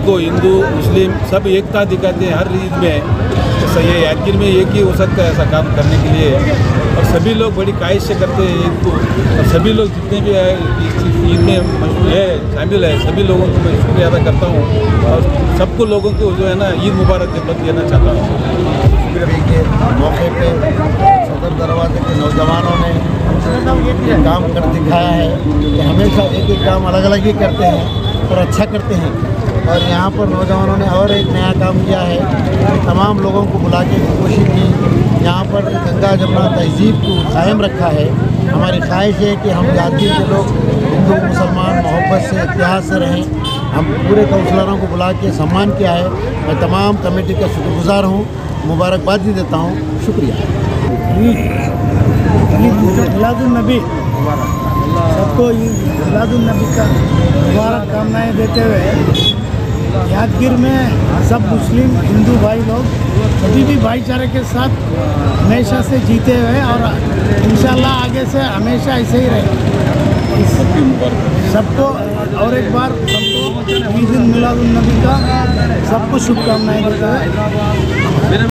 देखो हिंदू मुस्लिम सब एकता दिखाते हैं हर ईद में। तो सही है, यादगिर में एक ही हो सकता है ऐसा काम करने के लिए, और सभी लोग बड़ी कायश से करते हैं ईद को। और सभी लोग जितने भी ईद में है शामिल है, सभी लोगों को मैं शुक्रिया अदा करता हूँ और सबको लोगों को जो है ना ईद मुबारक देना चाहता हूँ। के मौके पे सदर दरवाजे के नौजवानों ने ये काम कर दिखाया है कि हमेशा एक एक काम अलग अलग ही करते हैं और अच्छा करते हैं। और यहाँ पर नौजवानों ने और एक नया काम किया है कि तमाम लोगों को बुला के कोशिश की, यहाँ पर गंगा जमुना तहजीब को कायम रखा है। हमारी ख्वाहिश है कि हम यादगिर के लोग हिंदू मुसलमान मोहब्बत से इत्तेहाद से रहें। हम पूरे काउंसलरों को बुला के सम्मान किया है। मैं तमाम कमेटी का शुक्रगुजार हूँ, मुबारकबाद भी देता हूँ। शुक्रिया। मिलादुन्नबी सबको मिलादुन्नबी का मुबारक कामनाएं देते हुए यादगिर में सब मुस्लिम हिंदू भाई लोग कभी भी भाईचारे के साथ हमेशा से जीते हुए और इंशाल्लाह आगे से हमेशा ऐसे ही रहे। सबको और एक बार सबको ईद मिलादुन्नबी का सबको शुभकामनाएं देते हुए